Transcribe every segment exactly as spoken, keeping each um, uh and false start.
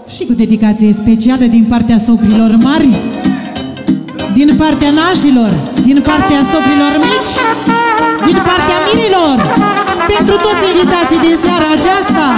Și cu dedicație specială din partea socrilor mari, din partea nașilor, din partea socrilor mici, din partea mirilor, pentru toți invitații din seara aceasta.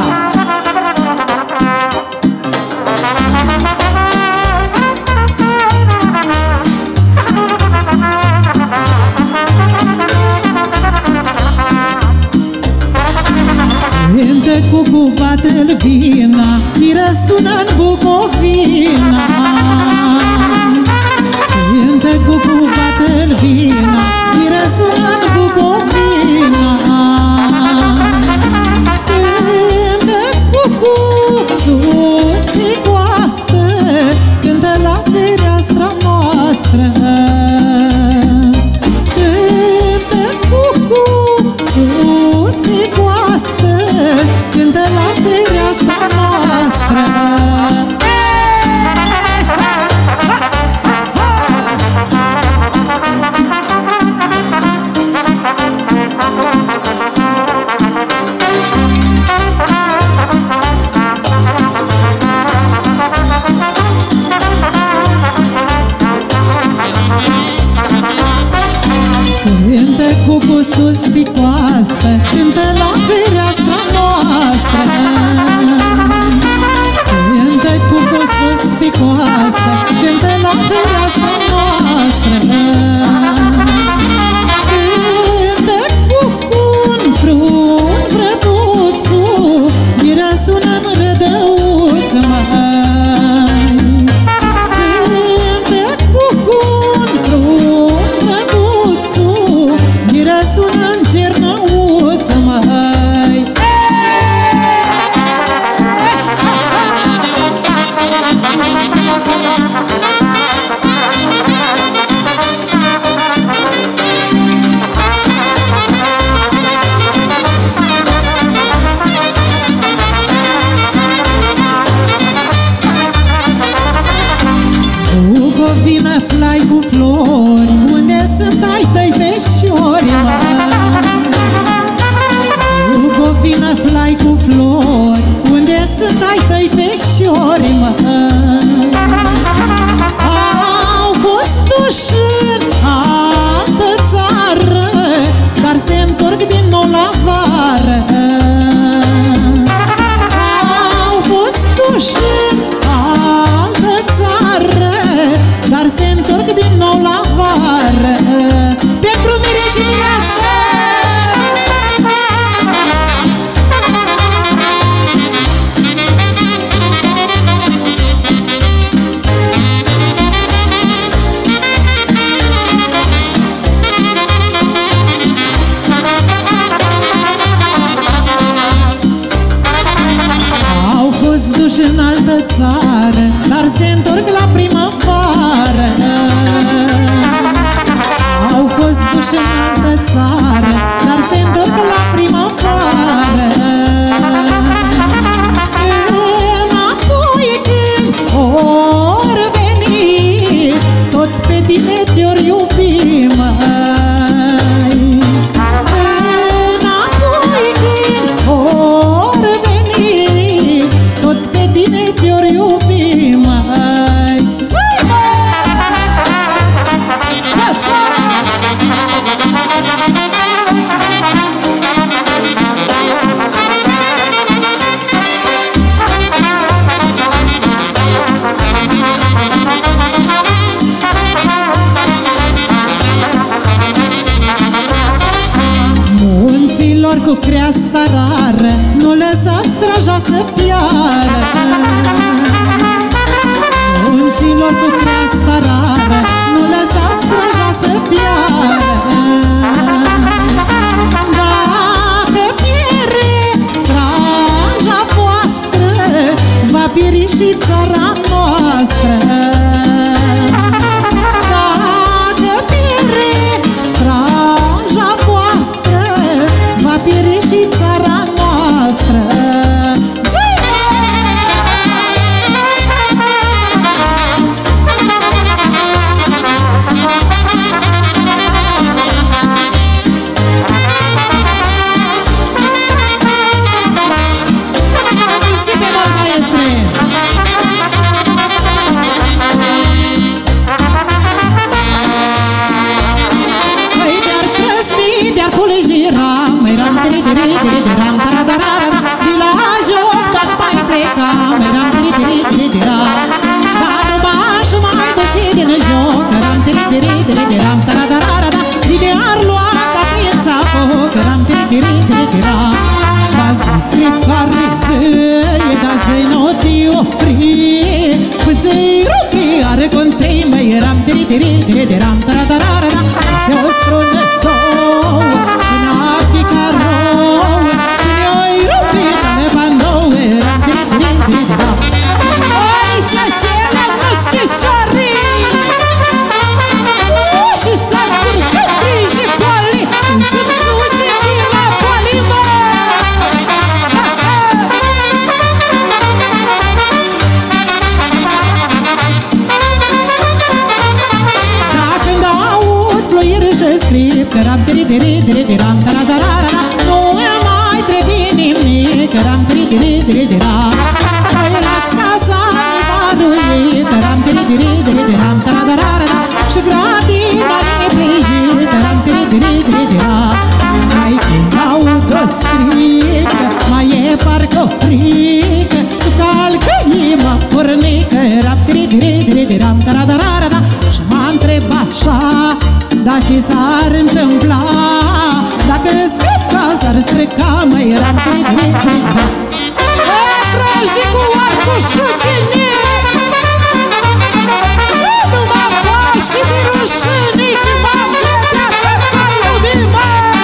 Cântă cucu, bată-l vina, miră sună-n Bucovina. Cântă cucu, bată-l vina, miră sună-n Bucovina. Cântă cucu, sus pe coastă, cântă la fereastra noastră. Cântă cucu, sus pe coastă, cântă la fereastra noastră. Cântă cucu sus pe coastă, cântă la fereastra noastră. Cântă cucu sus pe coastă, cântă la fereastra noastră. Cântă cucu într-un vrăduțu, miră sună-n rădăuț, măi. Cântă cucu într-un vrăduțu, miră sună-n cernăuț, măi. Bucovina, plai cu flori, unde sunt ai tăi veșori, măi? Bucovina, plai cu flori, unde sunt ai tăi veșori, măi? Au fost duși în altă țară, dar se întorc din nou la vară. Au fost duși în altă țară, dar se întorc din nou la vară. Pentru mire și mireasă! Au fost duși în altă țară, dar se întorc la primăvară. Au fost duși în altă țară, dar se întorc la primăvară. Înapoi când or veni, tot pe tine te-or iubi, măi. Înapoi când or veni, tot pe tine te-or iubi, măi. Zi, măi! Și așa! Munților cu creasta rară, nu lăsa straja să piară. Munților cu creasta rară, nu lăsa straja să piară. Dacă pierde straja voastră, va pieri și țara noastră. Dacă pierde straja voastră, va pieri și țara noastră. Zi, maestre! ram, ram, tiri, tiri, tiri, tira. Dar nu m-aș mai duși din joc, ram, tiri, tiri, tiri, tira, tara-tara-ra-ra. Din ar lua ca prința foc, ram, tiri, tiri, tiri, tira. Da zi care zăie, da zi nu te opri, până-ți rupi are contei, măi, ram, tiri, tiri, tiri, tira, tara-tara-ra-ra. De o strună două, în achii ca rouă, când i-oi rupi, tane bandouă, ram, tiri, tiri, tiri, tira. Oi, și-așele măschișorii, și s-ar curcătri și poli, și zâmțu și mila poli, mă. Da, când aud fluiri și script, ram, tiri, tiri, tiri, tiram, tara-tara-ra, nu mai trebuie nimic, ram, tiri, tiri, tiri, tira. Păi las casa mi baruit, ram, tiri, tiri, tiri, tiram, tara-tara-ra, și gratina neplijit, ram, tiri, tiri, tiri, tira. Mai când aud o strică, mai e parcă o frică, să calcă inima furnică, ram, tiri, tiri, tiri, tiram, tara-tara-ra, și m-a întrebat așa, da și s-ar întâmpla, dacă scăpa s-ar strica, măi, ram, tiri, tiri, tiri, tira. E, tragi cu arcușul tine, nu mă faci și de rușine, că m-am vedea tot ca lumii, mă.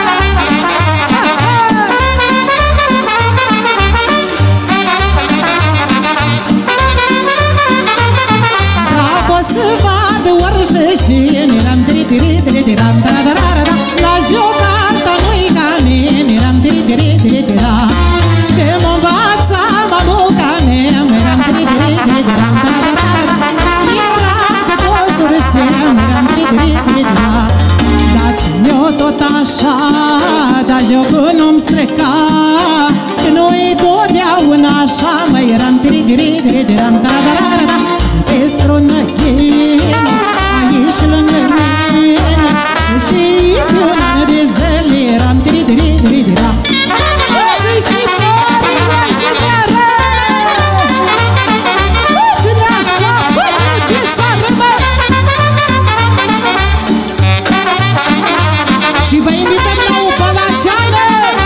Da, pot să vadă orice șine, ram, tiri, tiri, tiri, tiram, tara-tara-ra. La jocanta nu-i ca mine, ram, tiri, tiri, tiri, tira. De mă învața mamuca mea, ram, tiri, tiri, tiri, tiram, tara-tara-ra. Eram cu dosuri și ram, tiri, tiri, tiri, tira. Dați-mi-o tot așa, dar jocul nu-mi streca, că nu-i totdeauna așa, măi, ram, tiri, tiri, tiri, tiram, tara-tara-ra. Să te strună ghine, aici lângă mine, să știi pe un an de zile, ram, tiri, tiri, tiri, tira. Să-i scriptori, mai să mără, ține așa până de sară, mă. Și vă invităm la o pălașeană.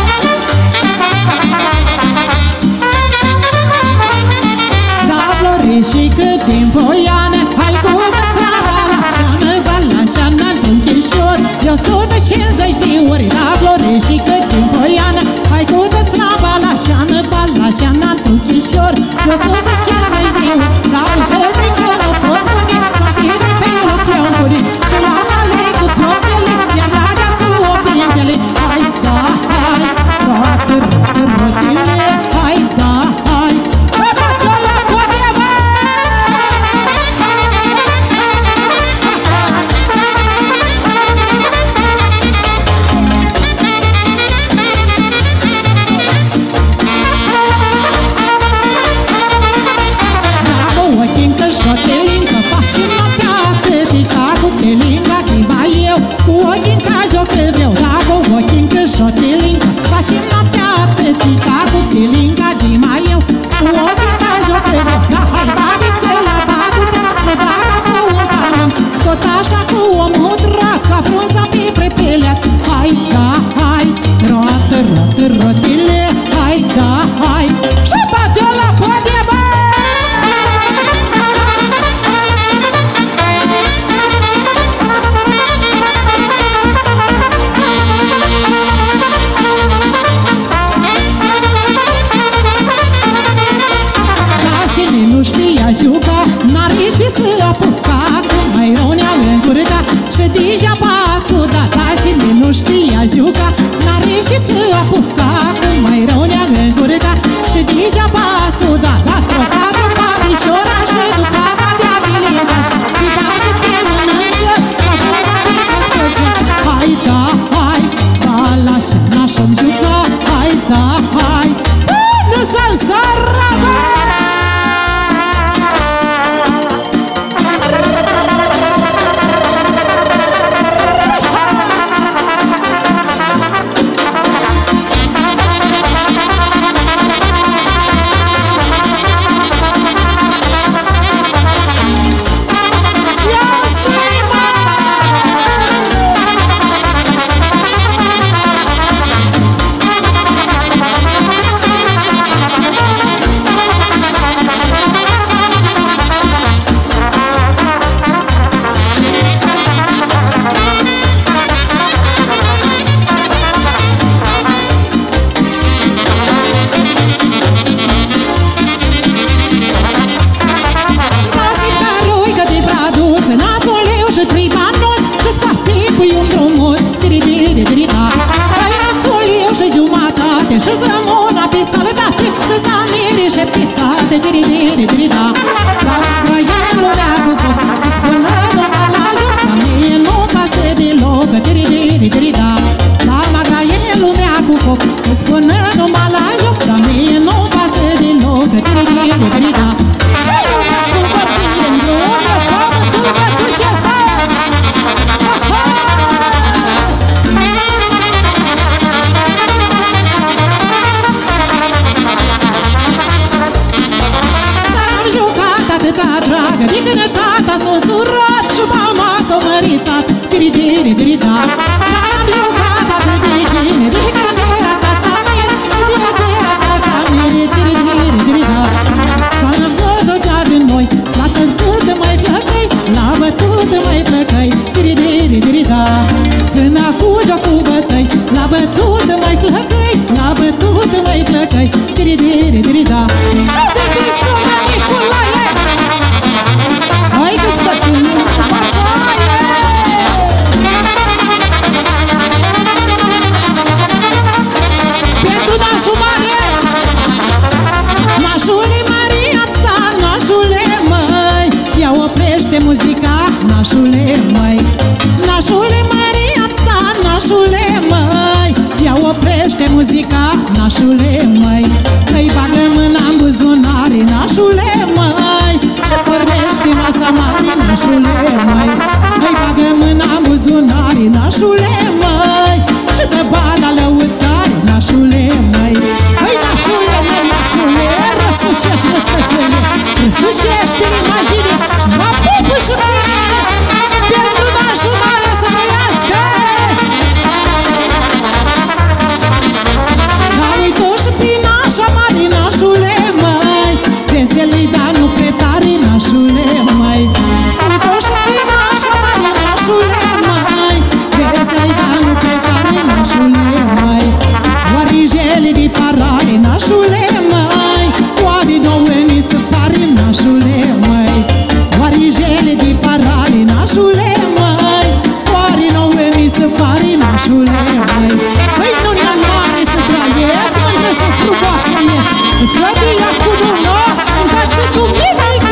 Da, Floriși, cât timp o iană, hai cu dățara la șeană, pălașeană într-un chișor, de o sută cincizeci de ori. Da, Floriși, cât timp o iană, hai cu dățara la șeană, pălașeană într-un chișor, de o sută cincizeci de ori. Da, uite-te că nu poți spune, și-o de pe lucrul muri, și l-am aleg cu propriile, iar la cu oprintele. Hai, da, hai, toate rotile, hai, da, hai, și bată la code, mă! Dacă ochii atâta dragă, de când tata s-a însurat și mama s-a măritat. Diri-diri, diri-da, dar am jucat atât de bine, de când era tata mie, de când era tata mie, diri-diri, diri-da. Și-am văzut doar din noi, la tătut mai flăcăi, la bătut mai flăcăi, diri-diri, diri-da. Când acu joc-u bătăi, la bătut mai flăcăi, la bătut mai flăcăi, diri-diri, diri-da. Și se Cristuna Nicolae, hai că sfătul nu mătaie. Pentru nașul mare, nașule Maria ta, nașule măi, ia oprește muzica, nașule măi. Nașule Maria ta, nașule măi, ia oprește muzica, nașule măi. Îi bagă mâna în buzunare, nașule măi, și pornește masa mare, nașule măi. Îi bagă mâna în buzunare, nașule măi, și dă bala lăutare, nașule măi. Îi nașule măi, nașule, răsușești măsățele, răsușește-le mai bine și mă pupă și mine, pentru nașul mare să trăiască. Da, uite-o și pe nașa mare, nașule măi, crezi-l-i, dar nu prea tare, nașule măi. Uite-o și pe nașa mare, nașule măi, crezi-l-i, dar nu prea tare, nașule măi. Oarijele de parale, nașule măi, oare nouă ni se pare, nașule măi. Oarijele de parale, nașule măi, oare nouă ni se pare, nașule măi. Păi nu ne mare să trăiești, mândră și frumoasă ești, îți rădăia cu lună, încât tu mimică.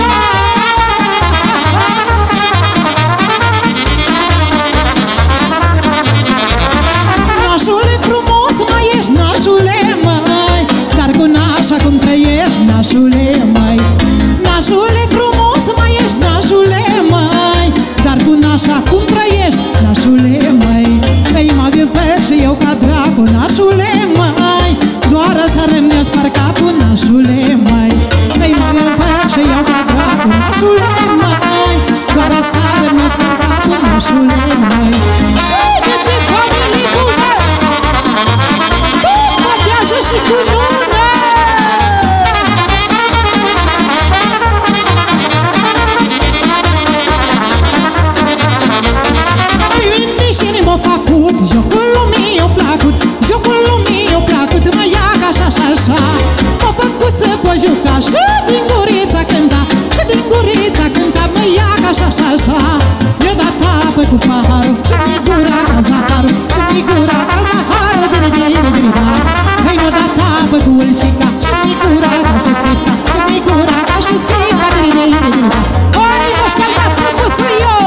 Nașule frumos mai ești, nașule măi, dar cu nașa cum trăiești, nașule măi. Nașule frumos mai ești, nașule măi, dar cu nașa cum trăiești, nașule măi. Ei mă gâmpesc și eu ca dracu, nașule măi, doar să rămnesc par capul, nașule măi. Ei mă gâmpesc și eu ca dracu, nașule măi, doar să rămnesc par capul, nașule măi. Și de pe familii bune, tot potează și cu lună. M-a făcut, jocul lumii i-a placut, jocul lumii i-a placut, mă ia ca așa și așa. M-a făcut să pot juca și din gurița cânta, și din gurița cânta, mă ia ca așa și așa. Mi-a dat apă cu paharul și din gura ca zaharul, și din gura ca zaharul, diri-diri-diri-da. Măi mi-a dat apă cu ulșica și din gura ca și scripta, și din gura ca și scripta, diri-diri-diri-da. Oi, m-a scăldat trăbusul eu,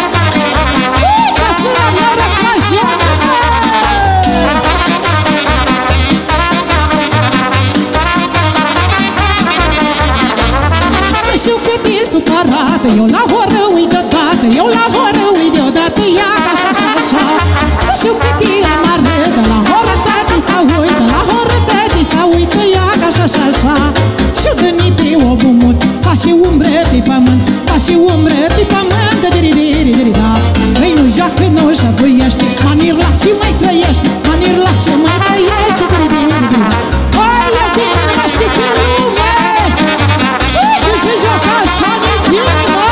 supărată, eu la horă ui deodată, eu la horă ui deodată, ia ca așa și așa. Să știu cât e amarâtă, la horă tati s-a uită, la horă tati s-a uită, ia ca așa și așa. Și-o gânit e o bumut, ca și umbră pe pământ, ca și umbră pe pământ, diri-diri-diri-da. Păi nu joacă, nu șăbuiește, manirla și mai trăiește, manirla și mai trăiește, diri-diri-diri-da. Oi, eu te cunoaște pe lume, și că se joacă așa de bine, mă!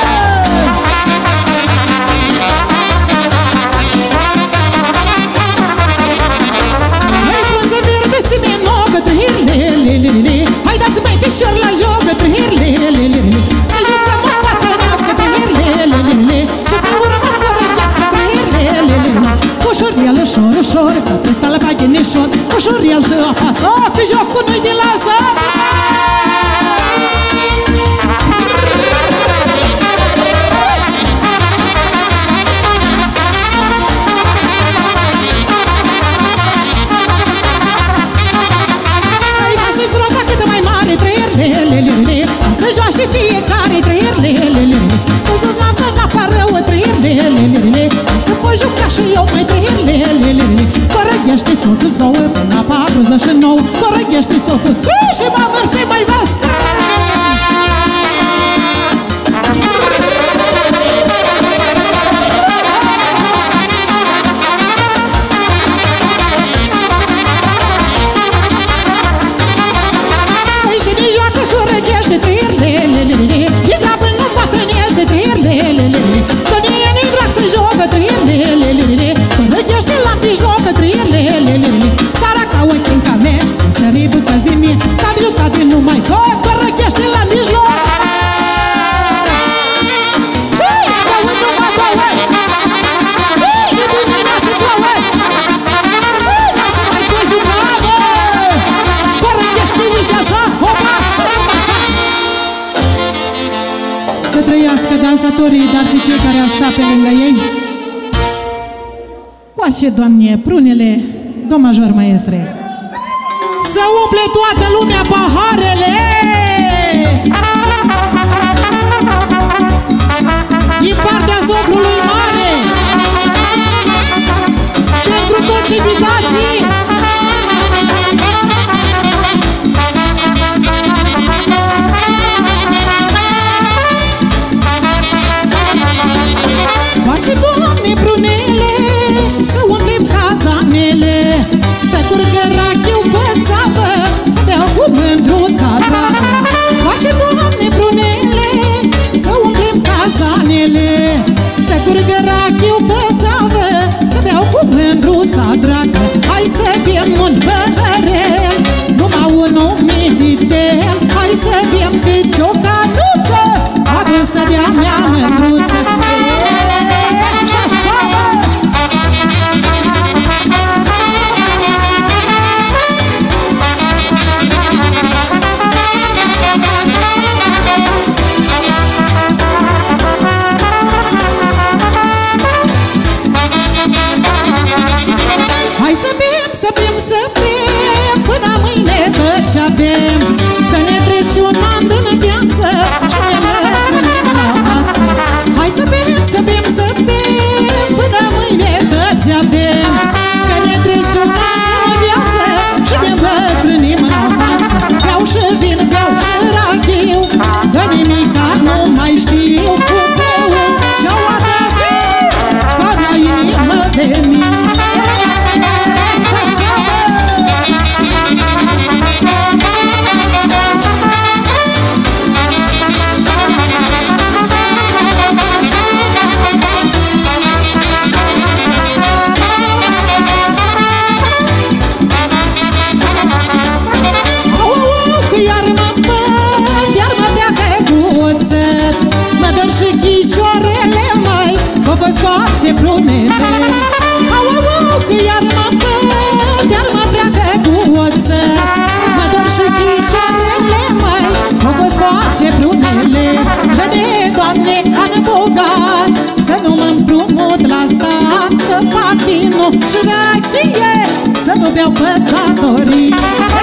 Hai, frunză verde, semenogă, trăhirle-le-le-le. Hai, dați mai fișor la jocă, trăhirle-le-le-le. Să jucăm o patronească, trăhirle-le-le-le. Și pe urmă corăgească, trăhirle-le-le-le. Ușurel, ușor, ușor, că pe sta la bagheneșor. Ușurel și apasă, că jocul nu-i de lasă. Să joace fiecare trăirile, cu noapte n-apa rău trăirile, să pot juca și eu mai trăirile. Corăghește sotul-ți două până patruzeci și nouă, corăghește sotul-ți trei și mă mărte mai vasă. Să trăiască dansatorii, dar și cei care au stat pe lângă ei. Coașe, Doamne, prunele, do major maestre. Să umple toată lumea paharele! Din partea socrului mare, pentru toți invitații. Face, Doamne, prunele, să umplem cazanele, să curgă rachiu pe țapă, să beau cu mândruța dragă. Face, Doamne, prunele, să umplem cazanele, să curgă rachiu pe țapă, să beau cu mândruța dragă. Hai să bem un păhărel, numai unul meditel. Hai să bem câte o canuță, adusă de-a mea mândruță. Hai să bem, să bem, să bem, până mâine tot ce avem, că ne trece un an din viață și ne mătrânim la față. Hai să bem, să bem, să bem, până mâine tot ce avem, că ne trece un an din viață și ne mătrânim la față. Beau și vin, beau și rachiu, că nimica nu mai știu, cu beul și-au atât, ca la inimă de mine. Vă scoate prunele, au, au, au, că iar mă împăt, iar mă pleacă cu oțet. Mă dor și chișoarele, măi, vă scoate prunele. Dă-ne, Doamne, an bogat, să nu mă împrumut la stat, să fac vinul și rachie, să nu beau pe datorii.